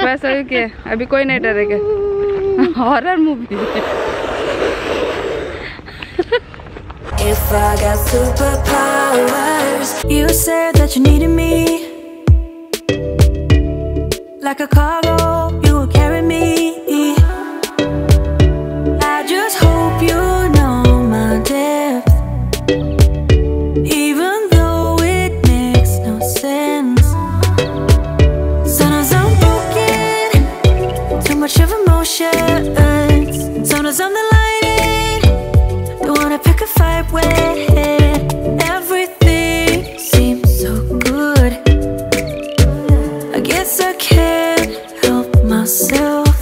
वैसा ही किया, अभी कोई नहीं डरेगा। Horror movie. If I got superpowers, you said that you needed me like a cargo, you will carry me. I just hope you know my depth, even though it makes no sense. Sometimes I'm broken, too much of emotions. Sometimes I'm the lightning, don't wanna pick a fight when everything seems so good. I guess I can't help myself.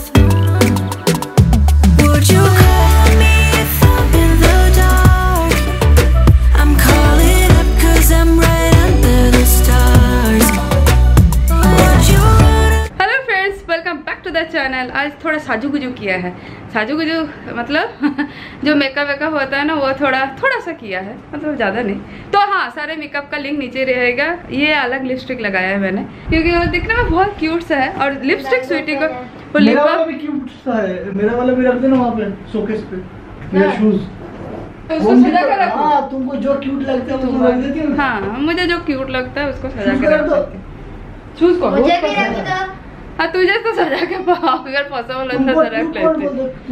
Would you call me if I'm in the dark? I'm calling up 'cause I'm right under the stars. Would you wanna... hello friends, welcome back to the channel. आज थोड़ा साजू गुजू किया है। साजू गुजू मतलब जो makeup wake up होता है ना, वो थोड़ा सा किया है, मतलब ज़्यादा नहीं। तो हाँ, सारे मेकअप का लिंक नीचे रहेगा। ये अलग लिपस्टिक लगाया है मैंने, क्योंकि वो दिखने में बहुत क्यूट सा है। और लिपस्टिक स्वीटी को वो मेरा वाला भी क्यूट सा है। मेरा वाला भी रख देना वहाँ पे शोकेस पे। मेरा शूज उसको सजा कर रखो। हाँ, तुमको जो क्यूट लगता है उसको रख देती हो। हाँ, मुझे जो क्यूट लगता है उसको सजा के रख दो। शूज को मुझे भी रख दो। हाँ, तुझे तो सजा के अगर पॉसिबल होता तो रख लेते।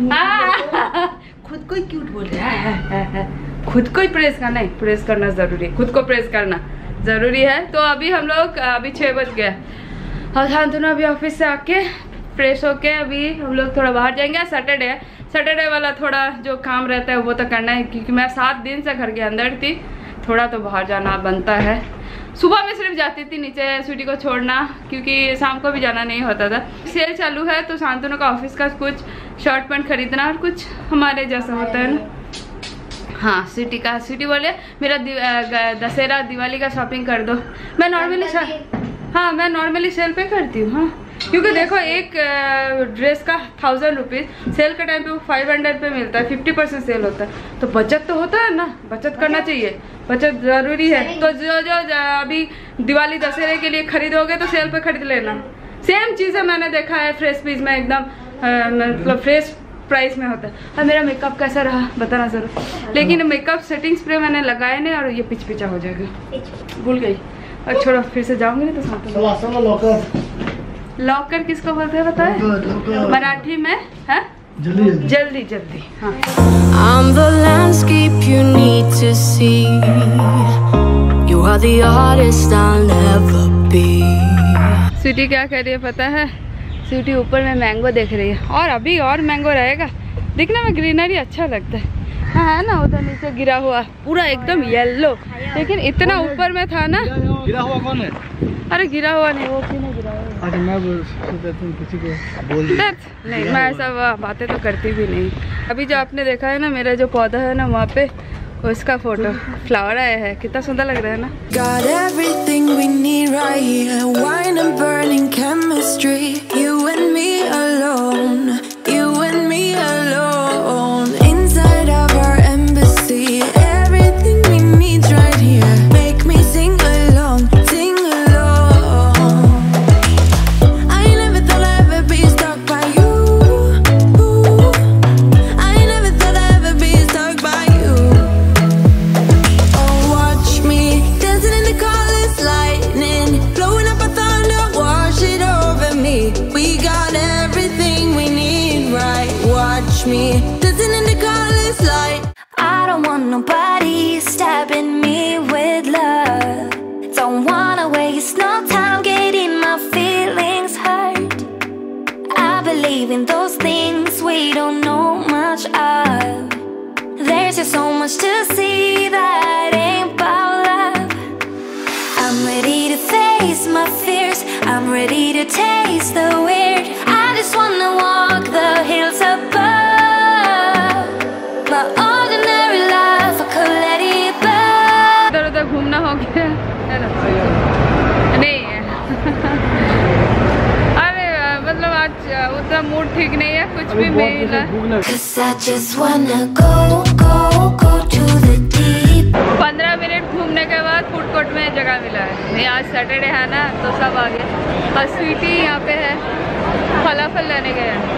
खुद को ही क्यूट बोल रहा है। खुद को ही प्रेस करना, नहीं प्रेस करना जरूरी है, खुद को प्रेस करना जरूरी है। तो अभी हम लोग अभी 6 बज गया और शांतनु अभी ऑफिस से आके फ्रेश होके अभी हम लोग थोड़ा बाहर जाएंगे। सैटरडे वाला थोड़ा जो काम रहता है वो तो करना है, क्योंकि मैं 7 दिन से घर के अंदर थी। थोड़ा तो बाहर जाना बनता है। सुबह में सिर्फ जाती थी नीचे स्वीटी को छोड़ना, क्योंकि शाम को भी जाना नहीं होता था। सेल चालू है तो शांतनु का ऑफिस का कुछ शर्ट पैंट खरीदना और कुछ हमारे जैसा होता है ना। हाँ, स्वीटी बोले मेरा दशहरा दिवाली का शॉपिंग कर दो। मैं नॉर्मली सेल पे करती हूँ। हाँ, क्योंकि देखो एक ड्रेस का 1000 रुपीज़, सेल के टाइम पे वो 500 पे मिलता है, 50% सेल होता है। तो बचत तो होता है ना, बचत करना चाहिए, बचत जरूरी है। तो जो अभी दिवाली दशहरे के लिए खरीदोगे तो सेल पे खरीद लेना। सेम चीज़ है, मैंने देखा है फ्रेश पीस में एकदम मतलब फ्रेश प्राइस में होता है। और मेरा मेकअप कैसा रहा बताना जरूर। लेकिन मेकअप सेटिंग स्प्रे मैंने लगाया नहीं और ये पिचपिचा हो जाएगा, भूल गई। और छोड़ो, फिर से जाऊंगी ना तो साथ में। लॉकर किसको बोलते हैं बताए मराठी में? है जल्दी। हाँ। I'm the landscape you need to see. You are the artist I'll never be. Sweety क्या कर रही है पता है? स्वीटी ऊपर में मैंगो देख रही है, और अभी और मैंगो रहेगा। दिखने में ग्रीनरी अच्छा लगता है। हाँ है ना, उधर नीचे गिरा हुआ पूरा एकदम येलो, लेकिन इतना ऊपर में था ना। गिरा हुआ कौन है? अरे गिरा हुआ नहीं, वो क्यों नहीं गिरा हुआ? अच्छा, मैं तुम किसी को बोल नहीं, मैं ऐसा बातें तो करती भी नहीं। अभी जो आपने देखा है ना, मेरा जो पौधा है ना वहाँ पे, उसका फोटो फ्लावर आया है। कितना सुंदर लग रहा है ना। Got everything we need right here. Wine and burning chemistry. You and me alone. You and me alone. Inside of our embassy. Everything we need right here. Make me sing along. Sing along. I never thought I'd ever be stuck by you. I never thought I'd ever be stuck by you. Me dancing in the colors light. I don't want nobody stabbing me with love. Don't wanna waste no time getting my feelings hurt. I believe in those things we don't know much of. There's just so much to see that ain't about love. I'm ready to face my fears. I'm ready to taste the weird. I just wanna walk the hills above. My ordinary life, I could let it burn. इधर घूमना हो गया है ना? नहीं है। अरे मतलब आज उतना मूड ठीक नहीं है, कुछ भी मिला। 'Cause I just wanna go to the deep. 15 minute घूमने के बाद फूड कोर्ट में जगह मिला है। नहीं, आज सैटरडे है ना तो सब आ गए। और स्वीटी यहाँ पे है, फलाफल लेने गए हैं।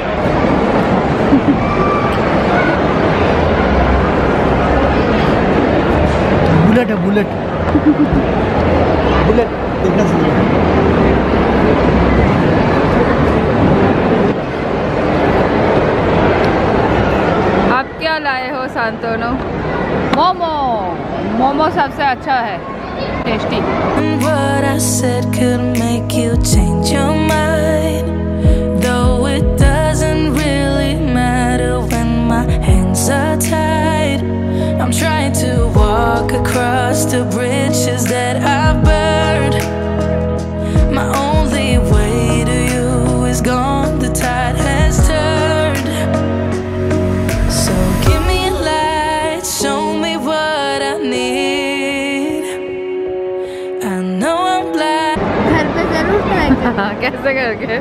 बुलेट है, बुलेट बुलेट देखना चाहिए। आप क्या लाए हो सांतोनो? मोमो। मोमो सबसे अच्छा है, tasty. What I said could make you change your mind, though it doesn't really matter when my hands are tied. I'm trying to walk across the bridges that I've burned. My only way to you is gone, the tide has turned. So give me a light, show me what I need. I know I'm blind. घर पे जरूर try हाँ, कैसे करके?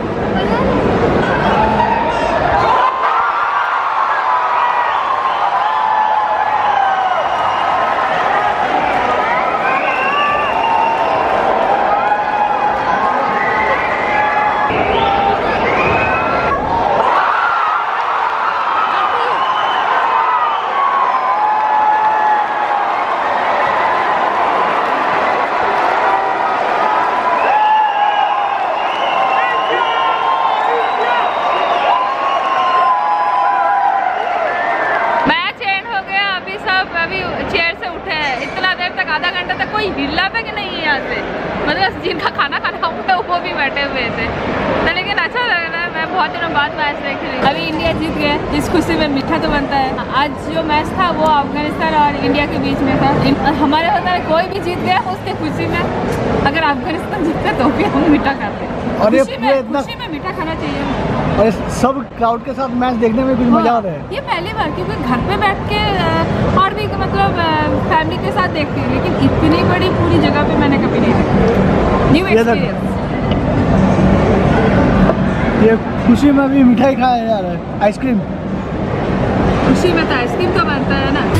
आधा घंटा तक कोई हिला पे कि नहीं है यहाँ से, मतलब जिनका खाना खाना हुआ वो भी बैठे हुए थे। तो लेकिन अच्छा लग रहा है, मैं बहुत दिनों बाद मैच देख रही हूँ। अभी इंडिया जीत गया, इस खुशी में मीठा तो बनता है। आज जो मैच था वो अफगानिस्तान और इंडिया के बीच में था। हमारे होता है कोई भी जीत गया उसके खुशी में, अगर अफगानिस्तान जीतता तो भी हम मीठा खाते हैं। और ये खुशी में मीठा खाना चाहिए। और सब क्राउड के साथ मैच देखने में कुछ मजा आ रहा है। ये पहली बार, क्योंकि घर पे बैठ के और भी मतलब फैमिली के साथ देखती हूँ, लेकिन इतनी बड़ी पूरी जगह पे मैंने कभी नहीं देखी। New experience. ये खुशी में भी मिठाई खाया जा रहा है, आइसक्रीम। खुशी में तो आइसक्रीम तो बनता है ना।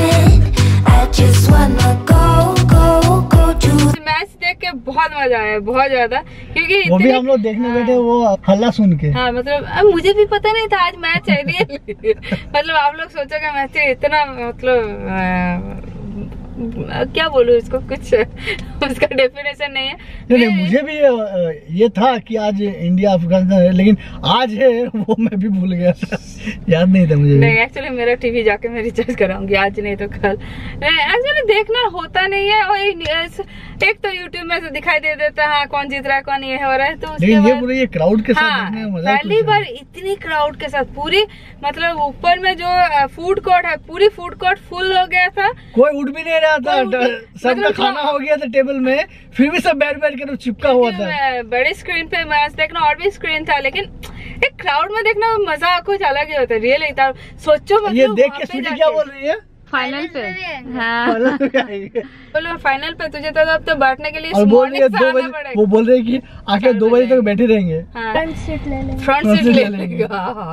मैच देख के बहुत मजा आया, बहुत ज्यादा, क्योंकि वो भी हम लोग देखने बैठे वो हल्ला सुन के। हाँ, मतलब अब मुझे भी पता नहीं था आज मैच है रियल। मतलब आप लोग सोचोगे मैच इतना, मतलब क्या बोलूं इसको, कुछ उसका डेफिनेशन नहीं है। नहीं, मुझे भी ये था कि आज इंडिया अफगानिस्तान है, लेकिन आज है वो मैं भी भूल गया था। याद नहीं था मुझे। नहीं, एक्चुअली मेरा टीवी जाके मैं रिचार्ज कराऊंगी, आज नहीं तो कल। एक्चुअली देखना होता नहीं है, और एक तो यूट्यूब में दिखाई दे देता है कौन जीत रहा है कौन ये हो रहा है, तो उसके बाद ये क्राउड के साथ हाँ, देखने में मजा पहली बार इतनी क्राउड के साथ पूरी, मतलब ऊपर में जो फूड कोर्ट है पूरी फूड कोर्ट फुल हो गया था, कोई उठ भी नहीं रहा था, सबका खाना हो गया था टेबल में, फिर भी सब बैठ बैठ कर चिपका हुआ था। बड़े स्क्रीन पे मैच देखना और भी स्क्रीन था, लेकिन एक क्राउड में देखना मजा कुछ अलग ही होता है रियली। सोचो मतलब ये देख के स्वीटी क्या बोल रही है? फाइनल पे। हाँ, बोलो फाइनल पे तुझे तो अब तो बैठने के लिए और बोल रही है 2 बजे, वो बोल रही है कि आके 2 बजे तक बैठे रहेंगे। फ्रंट सीट ले लेंगे। फ्रंट सीट ले लेंगे।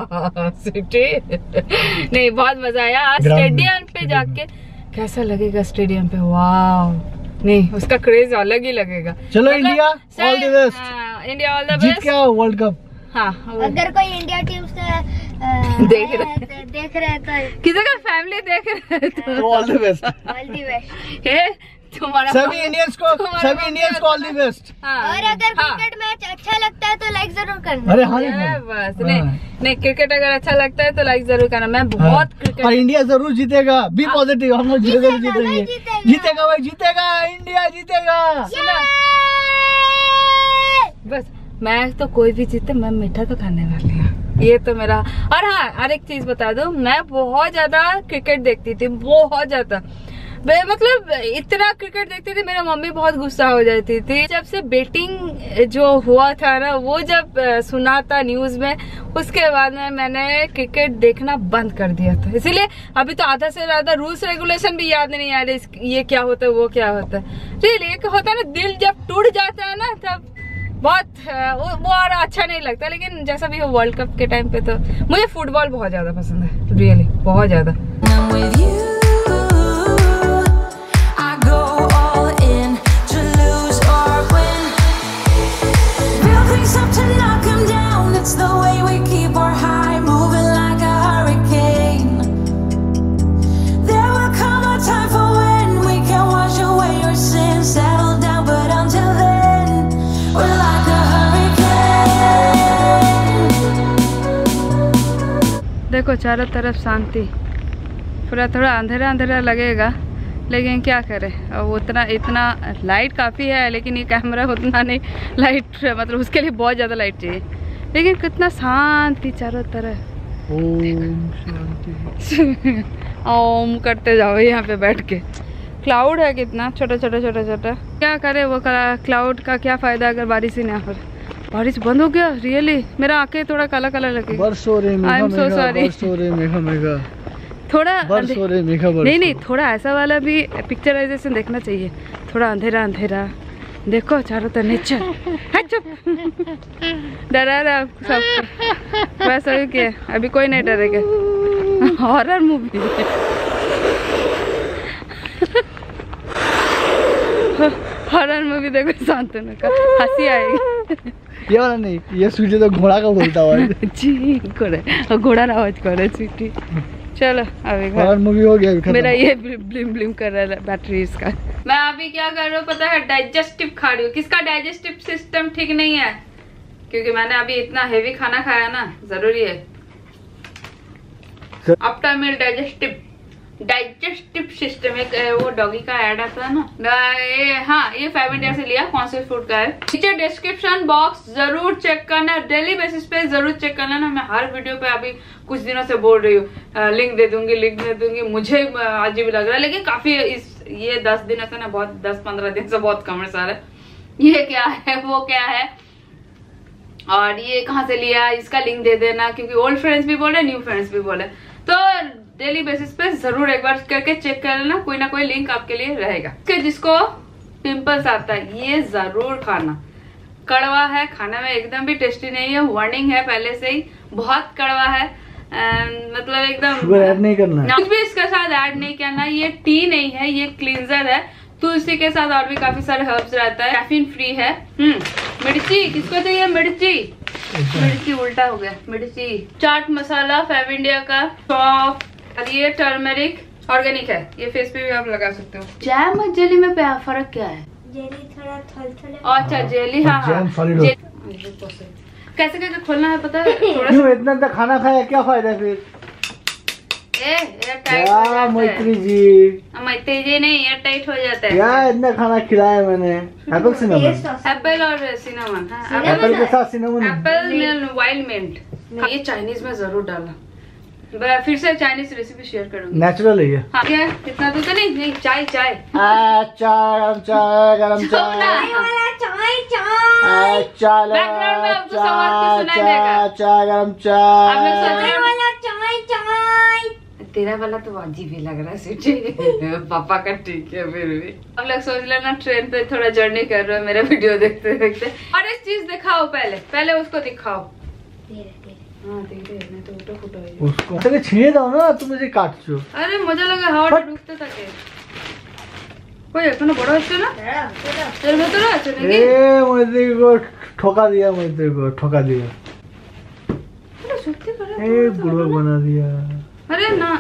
नहीं, बहुत मजा आया आज स्टेडियम पे जाके। कैसा लगेगा स्टेडियम पे? वाव, नहीं उसका क्रेज अलग ही लगेगा। चलो India all the best. India all the best. जीत गया वर्ल्ड कप। हाँ, अगर कोई इंडिया टीम से देख रहे हैं तो किसी का फैमिली देख रहे हैं तो all the best. All the best. तुम्हारा सभी इंडियंस को ऑल द बेस्ट। और अगर क्रिकेट मैच अच्छा लगता है तो लाइक जरूर करना। अरे हाँ, बस नहीं, क्रिकेट अगर अच्छा लगता है तो लाइक जरूर करना। मैं बहुत क्रिकेट, और इंडिया जरूर जीतेगा। बी पॉजिटिव, हम लोग जरूर जीतेंगे। जीतेगा भाई, जीतेगा, इंडिया जीतेगा। बस मैं तो कोई भी जीते, मैं मीठा तो खाने वाली हूँ, ये तो मेरा। और हाँ, हर एक चीज बता दो, मैं बहुत ज्यादा क्रिकेट देखती थी, बहुत ज्यादा, मतलब इतना क्रिकेट देखती थी, मेरा मम्मी बहुत गुस्सा हो जाती थी। जब से बेटिंग जो हुआ था ना, वो जब सुना था न्यूज में, उसके बाद में मैंने क्रिकेट देखना बंद कर दिया था। इसीलिए अभी तो आधा से ज्यादा रूल्स रेगुलेशन भी याद नहीं आ रहे, ये क्या होता है वो क्या होता है। रियली एक होता है ना, दिल जब टूट जाता है ना, तब बहुत वो और अच्छा नहीं लगता। लेकिन जैसा भी हो, वर्ल्ड कप के टाइम पे तो मुझे फुटबॉल बहुत ज्यादा पसंद है, रियली बहुत ज्यादा। It's the way देखो चारों तरफ शांति, पूरा थोड़ा अंधेरा अंधेरा लगेगा लेकिन क्या करें, अब उतना इतना लाइट काफ़ी है, लेकिन ये कैमरा उतना नहीं लाइट, मतलब उसके लिए बहुत ज़्यादा लाइट चाहिए। लेकिन कितना शांति चारों तरफ। ओम शांति। ओम करते जाओ यहाँ पे बैठ के। क्लाउड है कितना छोटा छोटा छोटा छोटा, क्या करे वो क्लाउड का क्या फ़ायदा अगर बारिश ही ना हो। बारिश बंद हो गया रियली, मेरा आंखें थोड़ा काला काला लगे। बरस हो रही आई एम सो सॉरी। बरस हो रही मेघा मेघा, थोड़ा बरस हो रही मेघा बरस। नहीं थोड़ा ऐसा वाला भी पिक्चराइजेशन देखना चाहिए, थोड़ा अंधेरा अंधेरा देखो चारों तरफ नेचर। चुप डरा रहा सब बस वही के, अभी कोई नहीं डरेगा। हॉरर मूवी हॉरर मूवी देखो शांतनु का, हंसी आएगी। ये वाला नहीं, ये स्वीटी तो घोड़ा का बोलता हुआ जी घोड़ा आवाज करे स्वीटी। चलो अभी हॉरर मूवी हो गया। मेरा ये ब्लिम ब्लिम कर रहा है बैटरी इसका। मैं अभी क्या कर रहा हूँ पता है, डाइजेस्टिव खा रही हूँ। किसका डाइजेस्टिव सिस्टम ठीक नहीं है, क्योंकि मैंने अभी इतना हेवी खाना खाया ना, जरूरी है। आफ्टर मील डाइजेस्टिव सिस्टम, एक वो डॉगी का ऐड आता है ना, हाँ ये 5 इंडिया से लिया, कॉन्शियस फूड का है। नीचे डिस्क्रिप्शन बॉक्स जरूर चेक करना, डेली बेसिस पे जरूर चेक करना ना। मैं हर वीडियो पे अभी कुछ दिनों से बोल रही हूँ, लिंक दे दूंगी। मुझे अजीब लग रहा है, लेकिन काफी ये 10 दिनों से ना, बहुत 10-15 दिन से बहुत कमेंट्स आ रहे हैं, ये क्या है वो क्या है और ये कहाँ से लिया, इसका लिंक दे देना, क्योंकि ओल्ड फ्रेंड्स भी बोले न्यू फ्रेंड्स भी बोले। तो डेली बेसिस पे जरूर एक बार करके चेक कर लेना, कोई ना कोई लिंक आपके लिए रहेगा। जिसको पिंपल्स आता है ये जरूर खाना। कड़वा है, खाने में एकदम भी टेस्टी नहीं है, वार्निंग है पहले से ही, बहुत कड़वा है। मतलब एकदम ऐड नहीं करना, कुछ भी इसके साथ ऐड नहीं करना। ये टी नहीं है, ये क्लींजर है। तुलसी के साथ और भी काफी सारे हर्ब्स रहता है, कैफीन फ्री है। मिर्ची किसको चाहिए, मिर्ची उल्टा हो गया, मिर्ची। चाट मसाला 5 इंडिया का, सौंफ, और ये टर्मरिक ऑर्गेनिक है, ये फेस पे भी आप लगा सकते हो। जैम और जेली में फर्क क्या है? जेली थोड़ा थल अच्छा जेली, हाँ कैसे कैसे खोलना है पता है? क्यों इतना खाना खाया, क्या फायदा फिर? मैत्री जी नहीं, एयर टाइट हो जाता है। क्या इतना खाना खिलाया मैंने? एप्पल सिनेमन, एप्पल और सिनेमन, एप्पल के साथ सिनेमन, एप्पल वाइल्ड मिंट। ये चाइनीज में जरूर डालना, फिर से चाइनीज रेसिपी शेयर करूंगी। नेचुरल है ये। हाँ क्या इतना तो नहीं, चाय चाय गरम तेरा वाला तो अजीब ही लग रहा है पापा का ठीक है। फिर भी हम लोग सोच लेना ट्रेन पे थोड़ा जर्नी कर रहे हो मेरा वीडियो देखते देखते। और एक चीज दिखाओ, पहले उसको दिखाओ। हाँ नहीं तो उठो फुटो उसको अरे छीने दो ना, तुम मुझे काट छो। अरे मजा लगा हवा ढूंढते থাকে कोई এখনো বড় হচ্ছে না এর ভিতরে আছে নাকি? এ মধ্যে को ठोका दिया, मध्य को ठोका दिया। अरे सत्य करे ए बुढ़वा बना दिया। अरे ना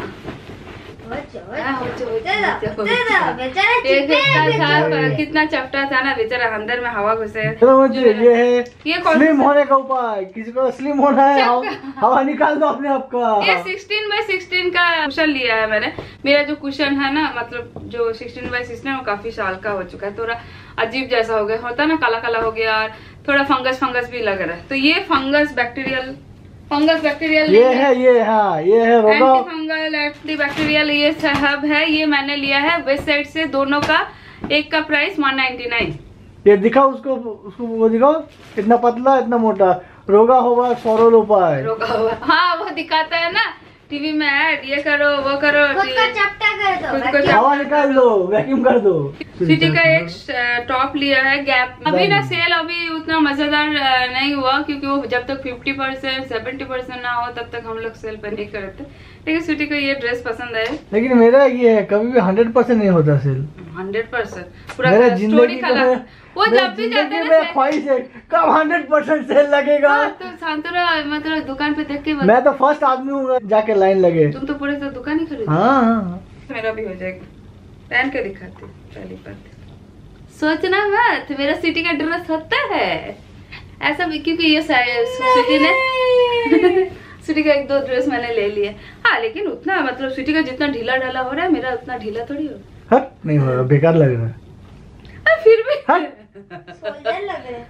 कितना चपटा था ना बेचारा, अंदर में हवा घुसे। ये है स्लिम होने का उपाय, किसी को स्लिम होना है हवा निकाल दो अपने आप का। ये 16x16 का कुशन लिया है मैंने। मेरा जो कुशन है ना, मतलब जो 16x16 वो काफी साल का हो चुका है, थोड़ा अजीब जैसा हो गया, होता ना काला काला हो गया और थोड़ा फंगस भी लग रहा है। तो ये फंगस बैक्टीरियल ये है एंटी फंगल एंटी बैक्टीरियल ये सब है। ये मैंने लिया है वेस्ट साइड से, दोनों का एक का प्राइस 199। ये दिखाओ उसको वो दिखाओ, इतना पतला इतना मोटा, रोगा होगा सरल उपाय। हाँ वो दिखाता है ना टीवी में ऐड, ये करो वो करो, खुद को चपटा कर दो, हवा निकाल दो, वैक्यूम कर दो। सिटी का एक टॉप लिया है गैप। अभी ना सेल अभी उतना मजेदार नहीं हुआ, क्योंकि वो जब तक 50% 70% ना हो तब तक हम लोग सेल पे नहीं करते। लेकिन सिटी को ये ड्रेस पसंद है। लेकिन मेरा ये है कभी भी 100% नहीं होता सेल। 100% पूरा स्टोरी कलर वो जब भी जाते हैं ना ख्वाहिश है कब 100% सेल लगेगा। तो शांतरा मतलब दुकान पे देख के मैं तो फर्स्ट आदमी हूँ जाके लाइन लगे। तुम तो पूरे तो दुकान ही खरीदो। हाँ मेरा भी हो जाएगा, पहन के दिखाती पहली बार। सोचना मत मेरा सिटी का ड्रेस होता है ऐसा भी, क्योंकि ये सिटी ने स्वीटी का 1-2 ड्रेस मैंने ले लिए। हाँ लेकिन उतना मतलब स्वीटी का जितना ढीला ढाला हो रहा है मेरा उतना ढीला थोड़ी हो। हट नहीं हो रहा, बेकार लग रहा है। फिर भी सोल्जर लग रहे हैं।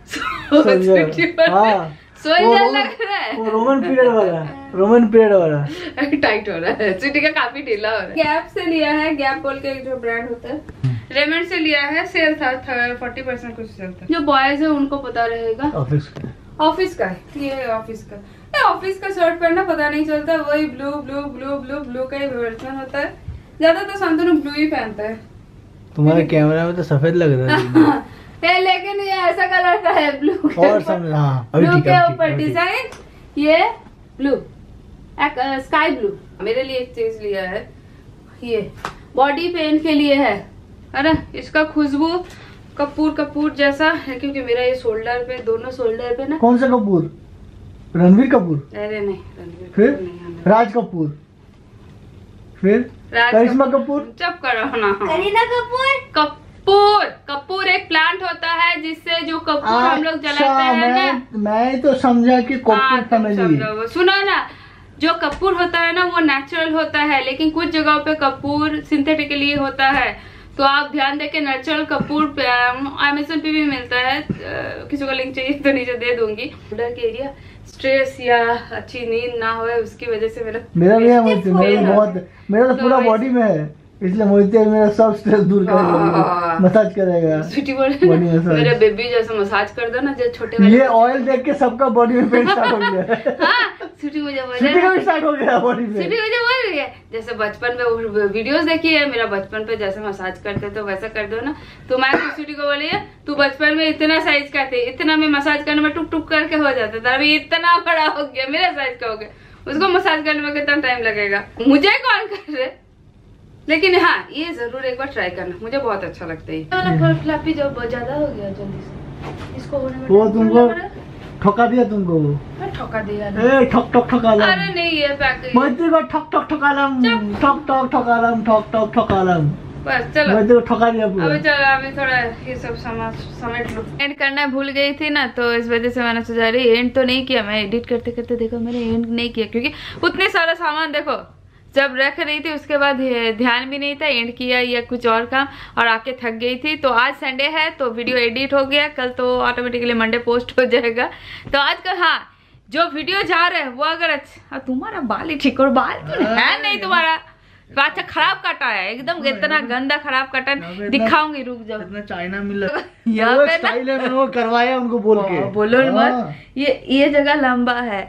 सोल्जर लग रहा है। वो रोमन पीरियड वाला टाइट हो रहा है। स्वीटी का काफी ढीला हो रहा है। गैप से लिया है, गैप बोल के जो ब्रांड होता है। रेमंड से लिया है, सेल था 40% कुछ सेल था। जो बॉयज है उनको पता रहेगा। ऑफिस का है ये, ऑफिस का शर्ट पहनना पता नहीं चलता, वही blue blue blue blue blue का ही वर्जन होता है। ज्यादा तो शांतनु ब्लू ही पहनता है। तुम्हारे कैमरा में तो सफेद लग रहा है। लेकिन ये ऐसा कलर का है ब्लू के और ब्लू के ऊपर डिजाइन, ये ब्लू स्काई ब्लू। मेरे लिए एक चीज लिया है, ये बॉडी पेन के लिए है ना। इसका खुशबू कपूर जैसा है, क्योंकि मेरा ये शोल्डर पे, दोनों शोल्डर पे ना। कौन सा कपूर? रणवीर कपूर? अरे नहीं, रणवीर फिर नहीं, राज कपूर, फिर करिश्मा कपूर। चुप करो ना। करीना कपूर एक प्लांट होता है जिससे जो कपूर हम लोग जलाते हैं ना। मैं तो समझा कि कपूर फैमिली। सुनो ना, जो कपूर होता है ना वो नेचुरल होता है, लेकिन कुछ जगहों पे कपूर सिंथेटिकली होता है। तो आप ध्यान देके नेचुरल कपूर अमेज़न पे भी मिलता है। किसी को लिंक चाहिए तो नीचे दे दूंगी। शोल्डर के एरिया स्ट्रेस या अच्छी नींद ना हो उसकी वजह से मेरा भी है, मेरा तो पूरा बॉडी में है, इसलिए मोहित मेरा सब स्ट्रेस दूर करेगा, मसाज करेगा। स्वीटी बोल मेरा बेबी जैसे मसाज कर दो ना, जो छोटे ये ऑयल देख के सबका बॉडी में पेन स्टार्ट हो गया। स्वीटी मुझे बोल स्टार्ट हो गया बॉडी में। स्वीटी मुझे बोल रही है जैसे बचपन में वीडियोस देखी है, मेरा बचपन पे जैसे मसाज करते तो वैसा कर दो ना। तो मैं स्वीटी को बोली है तू बचपन में इतना साइज का थे, इतना में मसाज करने में टुक टुक करके हो जाता था, अभी इतना बड़ा हो गया, मेरा साइज का हो गया, उसको मसाज करने में कितना टाइम लगेगा? मुझे कौन कर रहे? लेकिन हाँ ये जरूर एक बार ट्राई करना, मुझे बहुत अच्छा लगता है। फ्लफी जो बहुत ज्यादा हो गया जल्दी से, इसको होने में वो तुमको ठोका दिया, तुमको मैं ठोका दिया। ए ठक ठक ठकालम। अरे नहीं ये पैकेज मोहित को ठक ठक ठकालम, ठक ठक ठकालम, ठक ठक ठकालम। बस चलो मोहित को ठका दिया पूरा। अभी चलो अभी थोड़ा ये सब समेट लो। एंड करना भूल गई थी ना, तो इस वजह से मैंने सोचा रही एंड तो नहीं किया। मैं एडिट करते करते देखो मैंने एंड नहीं किया, क्योंकि उतने सारा सामान देखो जब रख रही थी उसके बाद ध्यान भी नहीं था एंड किया या कुछ और काम, और आके थक गई थी। तो आज संडे है तो वीडियो एडिट हो गया, कल तो ऑटोमेटिकली मंडे पोस्ट हो जाएगा। तो आज का हाँ जो वीडियो जा रहा है वो अगर अच्छा, तुम्हारा बाल ही ठीक, और बाल तो है नहीं तुम्हारा, अच्छा खराब कटा है एकदम, इतना गंदा खराब कटा है, दिखाऊंगी रुक जाओ। इतना चाइना मिल यहाँ पे स्टाइल है, मैंने वो करवाया उनको बोल के। बोलो मत, ये जगह लंबा है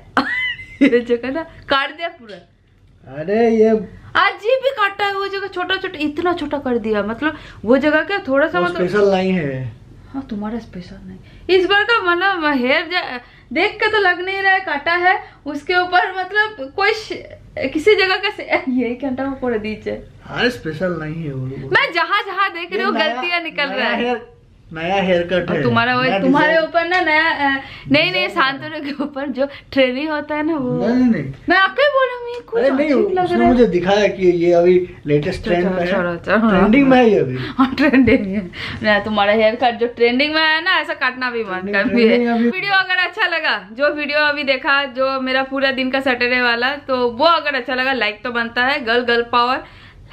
ये जगह ना काट दिया पूरा। अरे ये अजीब भी काटा है, वो जगह छोटा छोटा इतना छोटा कर दिया, मतलब वो जगह क्या थोड़ा सा मतलब स्पेशल नहीं है। हाँ तुम्हारा स्पेशल नहीं, इस बार का मतलब हेयर देख के तो लग नहीं रहा है काटा है, उसके ऊपर मतलब कोई किसी जगह का यही घंटा में पड़ दीजिए। अरे स्पेशल नहीं है वो, मैं जहाँ जहाँ देख रही हूँ गलतियाँ निकल रहा है। नया हेयर कट है तुम्हारे ऊपर ना नया नहीं शांतनु के ऊपर जो ट्रेनिंग होता है ना वो नहीं मैं आपको ही बोलूंगी कुछ अजीब लग रहा है। मुझे दिखाया कि ये अभी लेटेस्ट ट्रेंड में है, ट्रेंडिंग में है ये अभी। हाँ ट्रेंडिंग है ना, तुम्हारा हेयर कट जो ट्रेंडिंग में है ना, ऐसा काटना भी मन कर भी है। वीडियो अगर अच्छा लगा, जो वीडियो अभी देखा जो मेरा पूरा दिन का सैटरडे वाला, तो वो अगर अच्छा लगा लाइक तो बनता है, गर्ल पावर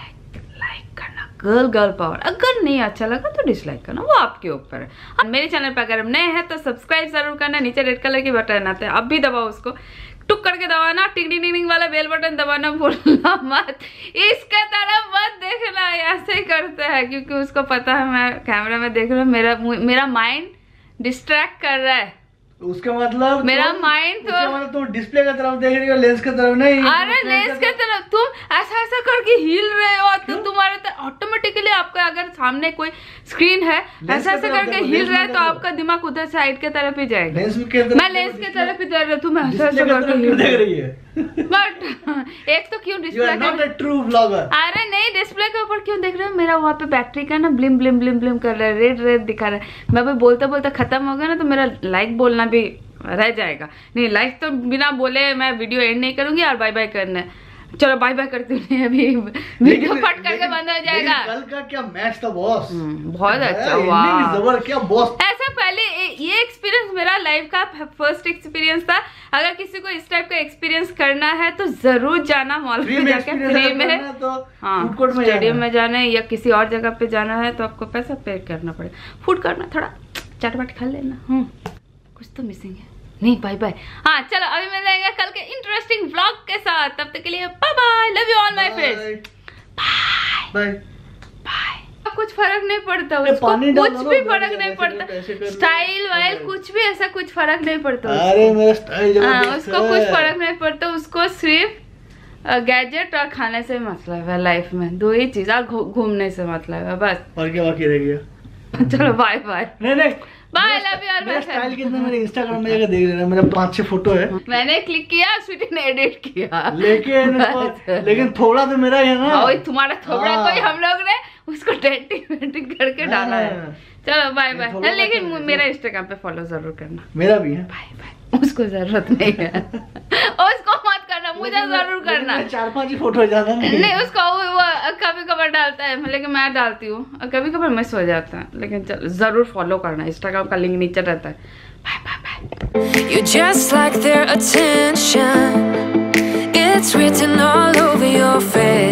गर्ल पावर। अगर नहीं अच्छा लगा तो डिसलाइक करना, वो आपके ऊपर है। मेरे चैनल पर अगर नए हैं तो सब्सक्राइब जरूर करना, नीचे रेड कलर की बटन आते हैं, अब भी दबाओ उसको, टुक करके दबाना, टिंग टिंग टिंग वाला बेल बटन दबाना भूलना मत। इसके तरफ मत देखना, ऐसे ही करते हैं क्योंकि उसको पता है मैं कैमरा में देख रहा हूँ, मेरा माइंड डिस्ट्रैक्ट कर रहा है। उसका मतलब मेरा माइंड तो डिस्प्ले की तरफ देख रही हो, लेंस की तरफ नहीं। अरे लेंस की तरफ तुम ऐसा करके हिल रहे हो तो तुम्हारे ऑटोमेटिकली आपका अगर सामने कोई स्क्रीन है ऐसा करके हिल रहा है तो आपका दिमाग उधर साइड के तरफ ही जाएगा। मैं लेंस की तरफ ही देख रही हूँ, तुम ऐसा करके हिल रही है। बट एक तो क्यों डिस्प्ले ट्रू ब्लॉगर, अरे नहीं डिस्प्ले के ऊपर क्यों देख रहे हो? मेरा वहाँ पे बैटरी का ना ब्लिम ब्लिम ब्लिम ब्लिम कर रहा है, रेड दिखा रहा है। मैं बोलते बोलते खत्म हो गया ना तो मेरा लाइक बोलना भी रह जाएगा। नहीं लाइक तो बिना बोले मैं वीडियो एंड नहीं करूंगी और बाय बाय करना है। चलो बाय बाय करती हूँ, अभी वीडियो फट करके बंद हो जाएगा। कल का क्या मैच था बॉस, बहुत अच्छा, वाह जबर क्या बॉस। ऐसा पहले ये एक्सपीरियंस मेरा लाइफ का फर्स्ट एक्सपीरियंस था। अगर किसी को इस टाइप का एक्सपीरियंस करना है तो जरूर जाना मॉल में जाकर, फ्री में। तो हाँ, स्टेडियम में जाना है या किसी और जगह पे जाना है तो आपको पैसा पे करना पड़ेगा। फूड करना, थोड़ा चटपट खा लेना। कुछ तो मिसिंग है। नहीं, बाय बाय। हाँ चलो, अभी मिलेंगे कल के इंटरेस्टिंग व्लॉग के साथ। तब तक के लिए bye bye, love you all my friends, bye bye bye. कुछ फर्क नहीं पड़ता उसको, कुछ भी फर्क नहीं पड़ता, स्टाइल वाइल कुछ भी ऐसा कुछ फर्क नहीं पड़ता। अरे मेरा स्टाइल उसको कुछ फर्क नहीं पड़ता, उसको सिर्फ गैजेट और खाने से मतलब है लाइफ में, 2 ही चीज, और घूमने से मतलब है बस। और क्या बाकी रह गया? चलो बाय बाय। नहीं बाय, लव यू। मेरा स्टाइल कितना मेरे इंस्टाग्राम में जाकर देख लेना, मेरा 5-6 फोटो है, मैंने क्लिक किया, स्वीटी ने एडिट किया, लेकिन थोड़ा तो मेरा है ना। वही तुम्हारा थोड़ा, कोई हम लोग ने उसको डेंटिंग करके डाला है। चलो बाय बाय। लेकिन मेरा इंस्टाग्राम पे फॉलो जरूर करना, मेरा भी है। Bye bye. उसको जरूरत नहीं है, उसको मत करना, मुझे जरूर करना। 4-5 ही फोटो ज्यादा नहीं, उसको वो कभी कभार डालता है, लेकिन मैं डालती हूँ, कभी कभार मिस हो जाता है। लेकिन चलो जरूर फॉलो करना, इंस्टाग्राम का लिंक नीचे रहता है। Bye bye bye. You just like their attention, it's written all over your face.